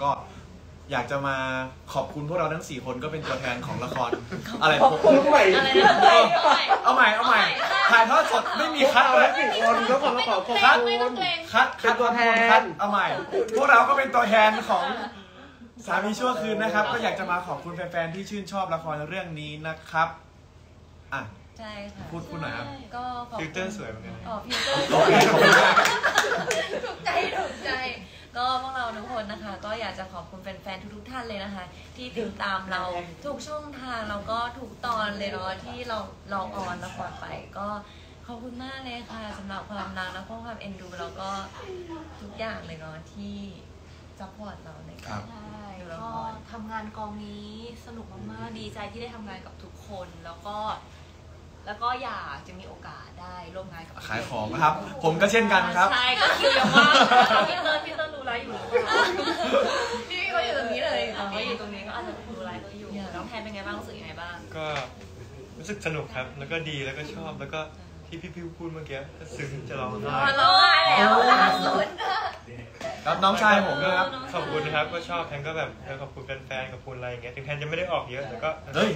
ก็อยากจะมาขอบคุณพวกเราทั้ง4คนก็เป็นตัวแทนของละครอะไรผมเอาใหม่ถ่ายทอดสดไม่มีคัดเลย 4 คนก็ขอมาขอบคุณคัดตัวแทนเอาใหม่พวกเราก็เป็นตัวแทนของสามีชั่วคืนนะครับก็อยากจะมาขอบคุณแฟนๆที่ชื่นชอบละครเรื่องนี้นะครับอ่ะใช่ค่ะพูดหน่อยครับก็ฟิลเตอร์สวยเหมือนกันฟิลเตอร์ถูกใจก็พวกเราทุกคนนะคะก็อยากจะขอบคุณแฟนๆทุกท่านเลยนะคะที่ติดตามเราทุกช่องทางเราก็ทุกตอนเลยเนาะที่เราออนละครไปก็ขอบคุณมากเลยค่ะสำหรับความรักและความเอ็นดูแล้วก็ทุกอย่างเลยเนาะที่ซัพพอร์ตเราในการก็ทำงานกองนี้สนุกมากๆดีใจที่ได้ทำงานกับทุกคนแล้วก็อยากจะมีโอกาสได้ร่วมงานกับขายของนะครับผมก็เช่นกันครับใช่ก็คิวเยอะมากพี่เติ้ลรู้ไลฟ์อยู่พี่ก็อยู่ตรงนี้เลยก็อยู่ตรงนี้ก็อาจจะดูไลฟ์ก็อยู่น้องแทนเป็นไงบ้างรู้สึกยังไงบ้างก็รู้สึกสนุกครับแล้วก็ดีแล้วก็ชอบแล้วก็ที่พี่พูดเมื่อกี้ซึ้งจะร้องไห้แล้วล่าสุดครับน้องชายผมนะครับขอบคุณนะครับก็ชอบแทนก็แบบขอบคุณแฟนๆขอบคุณอะไรอย่างเงี้ยถึงแทนจะไม่ได้ออกเยอะแต่ก็เฮ้ย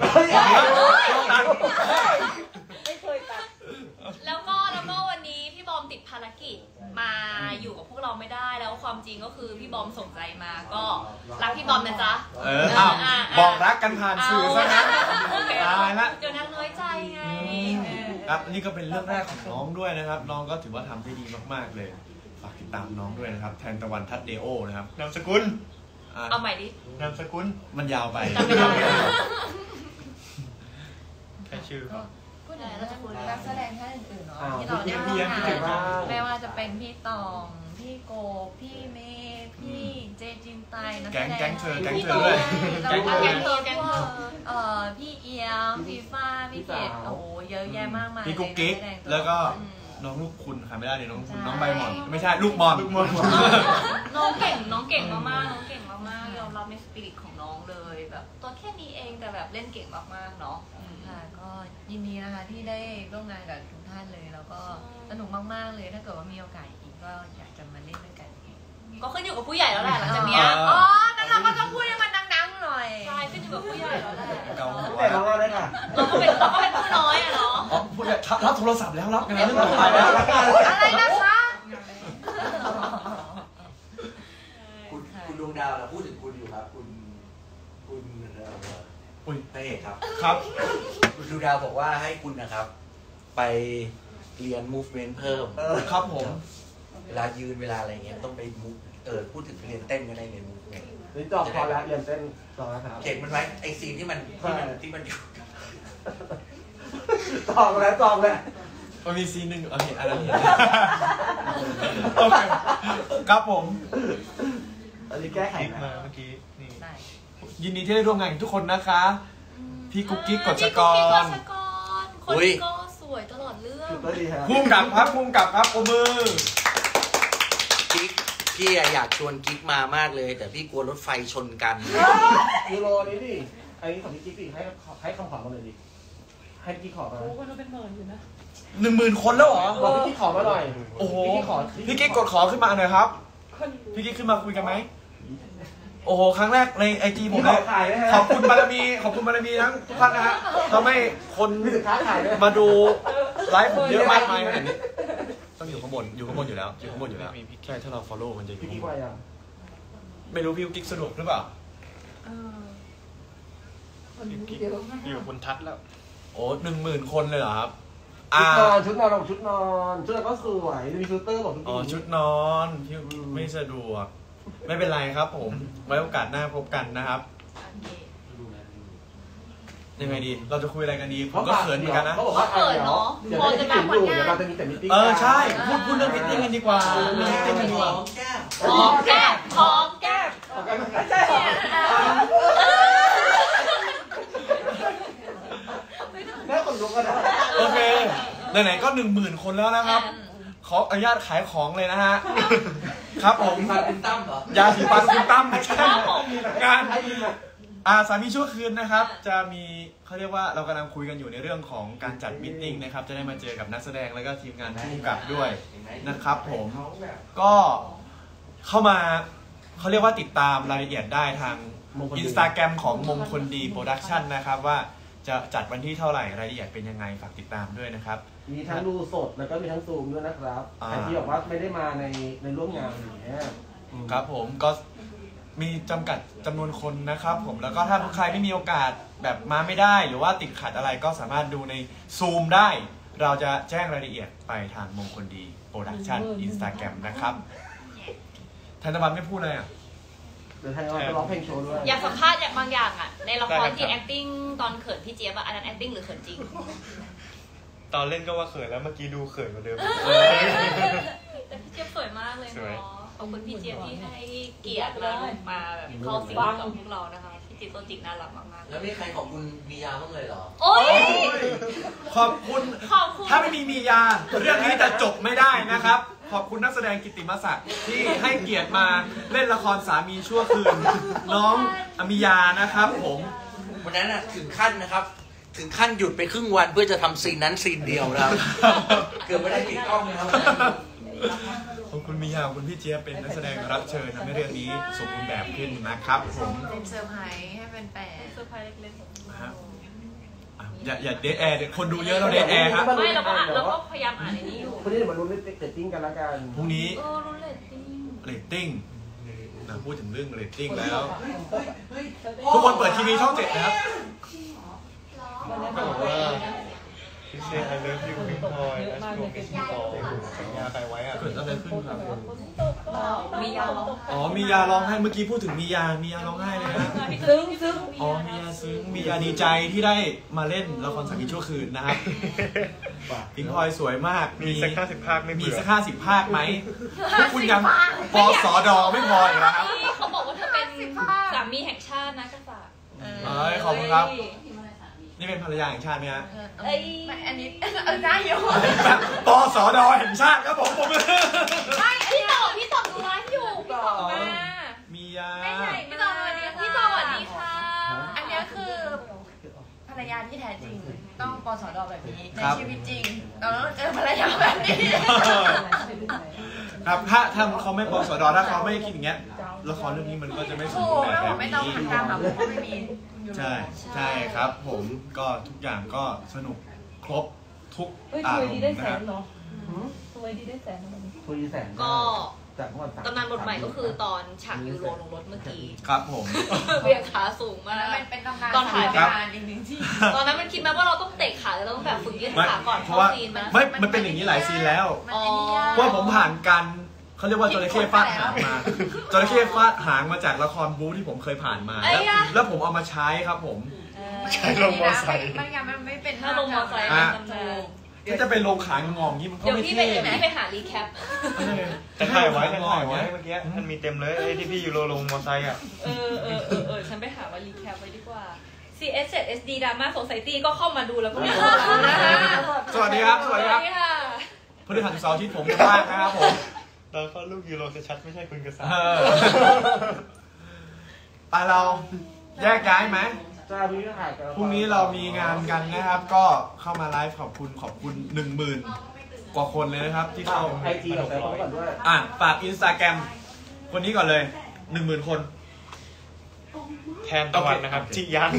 ไม่เคยตัดแล้วก็วันนี้พี่บอมติดภารกิจมาอยู่กับพวกเราไม่ได้แล้วความจริงก็คือพี่บอมส่งใจมาก็รักพี่บอมนะจ๊ะบอกรักกันผ่านสื่อซะนะตายละเดี๋ยวนางน้อยใจไงครับนี่ก็เป็นเรื่องแรกของน้องด้วยนะครับน้องก็ถือว่าทำได้ดีมากๆเลยฝากติดตามน้องด้วยนะครับแทนตะวันทัดเดโอนะครับนามสกุลเอาใหม่ดินามสกุลมันยาวไปแค่ชื่อครับพูดถึงนักแสดงท่านอื่นๆเนาะที่เราได้ร่วมงานไม่ว่าจะเป็นพี่ตองพี่โกพี่เมย์พี่เจจินไตนักแสดงแก๊งเธอด้วยแล้วก็แก๊งเธอพี่เอียมพี่ฟ้าพี่เกดโอ้โหเยอะแยะมากมายพี่กุ๊กกิ๊กแล้วก็น้องลูกคุณค่ะไม่ได้เลยน้องใบหมอนไม่ใช่ลูกบอลน้องเก่งมากยอมรับในสปิริตของน้องเลยแบบตัวแค่นี้เองแต่แบบเล่นเก่งมากๆเนาะค่ะก็ยินดีนะคะที่ได้ร่วมงานกับทุกท่านเลยแล้วก็สนุกมากๆเลยถ้าเกิดว่ามีโอกาสอีกก็อยากจะมาเล่นด้วยกันอีกก็ขึ้นอยู่กับผู้ใหญ่แล้วแหละหลังจากนี้นั่นเราก็ต้องพูดให้มันดังๆหน่อยใช่ขึ้นอยู่กับผู้ใหญ่แล้วแหละแต่เราก็ได้ค่ะเราก็เป็นผู้น้อยอะเนาะผู้ใหญ่รับโทรศัพท์แล้วรับงานเรื่องต่อไปแล้วอะไรนะคะคุณดวงดาวเราพูดถึงคุณอยู่ครับคุณพระเอกครับคุณดวงดาวบอกว่าให้คุณนะครับไปเรียน movement เพิ่มครับผมเวลายืนเวลาอะไรเงี้ยต้องไปพูดถึงเรียนเต้นก็ได้เรียน movement นี่จอบพอแล้วเรียนเต้นจอบแล้วครับเข็นมันไว้ไอซีนที่มันอยู่จองแล้วมันมีซีนหนึ่งเห็นอะไรเห็นโอเคครับผมอันนี้แก้ไขมาเมื่อกี้นี่ยินดีที่ได้ร่วมงานกับทุกคนนะคะพี่กุ๊กกิ๊กกฎชกรคนนี้ก็สวยตลอดเรื่องพุ่งกลับครับโอมือกิ๊กพี่อยากชวนกิ๊กมามากเลยแต่พี่กลัวรถไฟชนกันยูโรนี้ดิไอ้ของพี่กิ๊กดิให้คำขอมาเลยดิให้กิ๊กขอมาโอ้ก็เป็น10,000อยู่นะ 10,000 คนแล้วเหรอบอกพี่กิ๊กขอมาหน่อยโอ้โหพี่กิ๊กกดขอขึ้นมาหน่อยครับพี่กิ๊กขึ้นมาคุยกันไหมโอ้โหครั้งแรกในไอจีผมเลยขอบคุณบารมีทั้งทุกท่านนะฮะทำให้คนมาดูไลฟ์ผมเยอะมากมายขนาดนี้ต้องอยู่ข้างบนอยู่แล้วใช่ถ้าเรา follow มันจะอยู่ข้างบนไม่รู้พี่กิ๊กสะดวกหรือเปล่าอยู่บนทัดแล้วโอ้ 10,000 คนเลยเหรอครับชุดนอนก็สวยมีฟิลเตอร์บอกทุกทีชุดนอนที่ไม่สะดวกไม่เป็นไรครับผมไว้โอกาสหน้าพบกันนะครับยังไงดีเราจะคุยอะไรกันดีผมก็เขินเหมือนกันนะเขาบอกว่าเขินเนาะเดี๋ยวเราจะมีแต่มิตติ้งใช่พูดเรื่องมิตติ้งกันดีกว่าหอมแก้มไม่ใช่หรอแม่คนลุกกันนะโอเคไหนๆก็10,000 คนแล้วนะครับขออนุญาตขายของเลยนะฮะครับผมยาสีฟันคุณตั้มเหรอยาสีฟันคุณตั้มไม่ใช่งานสามีชั่วคืนนะครับจะมีเขาเรียกว่าเรากำลังคุยกันอยู่ในเรื่องของการจัดมิทติ้งนะครับจะได้มาเจอกับนักแสดงแล้วก็ทีมงานผู้กำกับด้วยนะครับผมก็เข้ามาเขาเรียกว่าติดตามรายละเอียดได้ทาง Instagram ของมงคลดีโปรดักชั่นนะครับว่าจะจัดวันที่เท่าไหร่รายละเอียดเป็นยังไงฝากติดตามด้วยนะครับมีทั้งดูสดแล้วก็มีทั้งซูมด้วยนะครับใครที่บอกว่าไม่ได้มาในร่วมงานอย่างเงี้ยครับผมก็มีจำกัดจำนวนคนนะครับผมแล้วก็ถ้าใครไม่มีโอกาสแบบมาไม่ได้หรือว่าติดขัดอะไรก็สามารถดูในซูมได้เราจะแจ้งรายละเอียดไปทางมงคลดีโปรดักชั่น Instagram นะครับธัญวัฒน์ไม่พูดเลยอ่ะเดี๋ยวไทยเราจะร้องเพลงโชว์ด้วยอยากสัมภาษณ์อย่างบางอย่างอ่ะในละครที่ acting ตอนเขินพี่เจี๊ยบอะอันนั้น acting หรือเขินจริงตอนเล่นก็ว่าเขินแล้วเมื่อกี้ดูเขินกว่าเดิมแต่พี่เจี๊ยบสวยมากเลยสวยเนาะขอบคุณพี่เจี๊ยบที่ให้เกียรติเรามาแบบเข้าสิงกับพวกเรานะคะพี่เจี๊ยบตัวจริงน่ารักมากๆแล้วมีใครขอบคุณมียาบ้างเลยเหรอโอ๊ยขอบคุณขอบคุณถ้าไม่มียาเรื่องนี้จะจบไม่ได้นะครับขอบคุณนักแสดงกิตติมศักดิ์ที่ให้เกียรติมาเล่นละครสามีชั่วคืนน้องอมิยานะครับผมวันนั้นน่ะถึงขั้นนะครับ ถึงขั้นหยุดไปครึ่งวันเพื่อจะทำซีนนั้นซีนเดียวนะครับ เกือบไม่ได้ปิดกล้องนะครับขอบคุณมิยาขอบคุณพี่เจี๊ยบเป็นนักแสดงรับเชิญทำให้เรื่องนี้สมบูรณ์แบบขึ้นนะครับผมเป็นเซอร์ไพรส์ให้เป็นแปดเซอร์ไพรส์เล็กครับอย่าเดทแอร์คนดูเยอะเราเดทแอร์ครับๆไม่เราก็พยายามอ่านในนี้อยู่คนนี้เดี๋ยวมาลุ้นเรตติ้งกันละกันพรุ่งนี้รู้เลยจริงเรตติ้งพูดถึงเรื่องเรตติ้งแล้ว ทุกคนเปิดทีวีช่อง 7นะครับก็บอกว่าพี่เซนไอเลิฟยูพิงพลอยและช่วงเป็นที่สองสัญญาใครไว้อะเกิดอะไรขึ้นครับมียาวอ๋อมียาร้องไห้เมื่อกี้พูดถึงมียาร้องไห้เลยนะซึ้งอ๋อมียาซึ้งมียาดีใจที่ได้มาเล่นละครสามีชั่วคืนนะครับพิงพลอยสวยมากมีสัก50 ภาคไม่มีเบื่อสัก50 ภาคไหมพวกคุณยังปสดไม่พออีกแล้วครับนี่เขาบอกว่าเธอเป็นสามีแห่งชาตินะกษัตริย์เอ้ยขอบคุณครับ นี่เป็นภรรยาแห่งชาติไหมฮะเอ้ยอันนี้ได้อยู่ปสดแห่งชาติครับผมไม่พี่ต่อดูไลฟ์อยู่พี่ต่อมามียาไม่ใช่พี่ต่อสวัสดีค่ะพี่ต่อสวัสดีค่ะอันนี้คือภรรยาที่แท้จริง ต้องปสดแบบนี้ในชีวิตจริงเราต้องเจอภรรยาแบบนี้ครับถ้าเขาไม่ปสดถ้าเขาไม่คิดอย่างเงี้ยละครเรื่องนี้มันก็จะไม่สมถูบูรกณ์แล้วแบผบมไม่ต้องนี้หันตามหาผมก็ไม่มีใช่ครับผมก็ทุกอย่างก็สนุกครบทุกเฮ้ยอาถรวยมดีณ์ได้นะแสครับนเนาะถวยดีได้แสนนะคุยแสนก็จากเมื่อวันตำนานบทใหม่ก็คือตอนฉากยูโรลงรถเมื่อกี้ครับผมเวียงขาสูงมากมันเป็นตำนานตอนถ่ายงานอีกหนึ่งที่ตอนนั้นมันคิดไหมว่าเราต้องเตะขาแล้วเราต้องแบบฝึกยืดขาก่อนเพเข้าราะว่าซีนมันไม่มันเป็นอย่างนี้หลายซีนแล้วมันไอ้นี่ยากเพราะว่าผมผ่านการเขาเรียกว่าจระเข้ฟาดหางมาจระเข้ฟาดหางมาจากละครบู๊ที่ผมเคยผ่านมาแล้วผมเอามาใช้ครับผมใช้ลงมอไซค์มันยังไม่เป็นถ้าลงมอไซค์อ่ะตำนานถ้าจะไปลงขางงอย่างนี้มันก็เดี๋ยวไม่พี่ไปเท่เดี๋ยวพี่ไปหารีแคปแต่ถ่ายไว้เมื่อกี้มันมีเต็มเลยไอ้ที่พี่ยูโรลงมอไซค์อ่ะฉันไปหาว่ารีแคปไว้ดีกว่า CS 7 SD Drama Society ก็เข้ามาดูแล้วก็มีข้อมูลนะคะสวัสดีครับสวัสดีครับค่ะพฤหัสเสาร์อาทิตย์ผมจะว่างนะครับผมตอนเขาลูกยูโรชัดๆไม่ใช่คุณกษัตริเอย์อไปเราแยกย้ายไหมจ้าพี่ก็ถ่ายกันพรุ่งนี้เรามีงานกันนะครับ ก็เข้ามาไลฟ์ขอบคุณ 10,000 กว่าคนเลยนะครับ ที่เข้าไอจีกับแฟนเขาก่อนด้วยฝาก Instagram คนนี้ก่อนเลย 10,000 คนแทนตะวันนะครับโอเคที่ยัง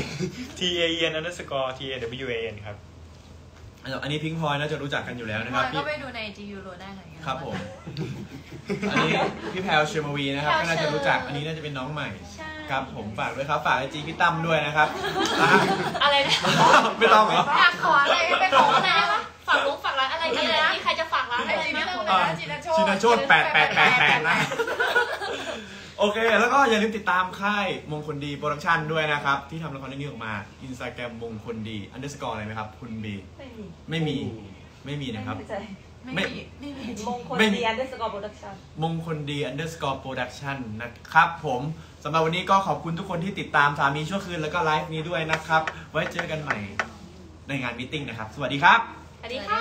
TAN_TAWAN ครับอันนี้พิงพลอยน่าจะรู้จักกันอยู่แล้วนะครับก็ไปดูในจียูโรได้ค่ะครับผม อันนี้พี่แพลวเชอร์มาวีนะครับ ก็น่าจะรู้จัก อันนี้น่าจะเป็นน้องใหม่ ครับผมฝากด้วยครับ ฝากไอจีพี่ตั้มด้วยนะครับอะไรนะไม่ต้องเหรออยากขออะไรไปขออะไรวะฝากลุงฝากร้านอะไรดีเลยนี่ใครจะฝากร้านไออะไรจีไหมไม่ต้องอ่านะจินาโชชินาโชต888นะ โอเค แล้วก็อย่าลืมติดตามค่ายมงคลดีโปรดักชั่นด้วยนะครับ ที่ทำละครเรื่องนี้ออกมา Instagram มงคลดี _ อะไรไหมครับ คุณบี ไม่มีนะครับไม่มีมงคลไม่มีดีอันเดอร์สกอร์โปรดักชั่นมงคลดี _ production นะครับผมสำหรับวันนี้ก็ขอบคุณทุกคนที่ติดตามสามีชั่วคืนแล้วก็ไลฟ์นี้ด้วยนะครับ ไว้เจอกันใหม่ในงานมีตติ้งนะครับ สวัสดีครับสวัสดีค่ะ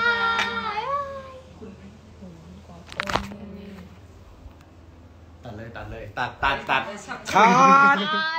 ตัดเลยตัดครับ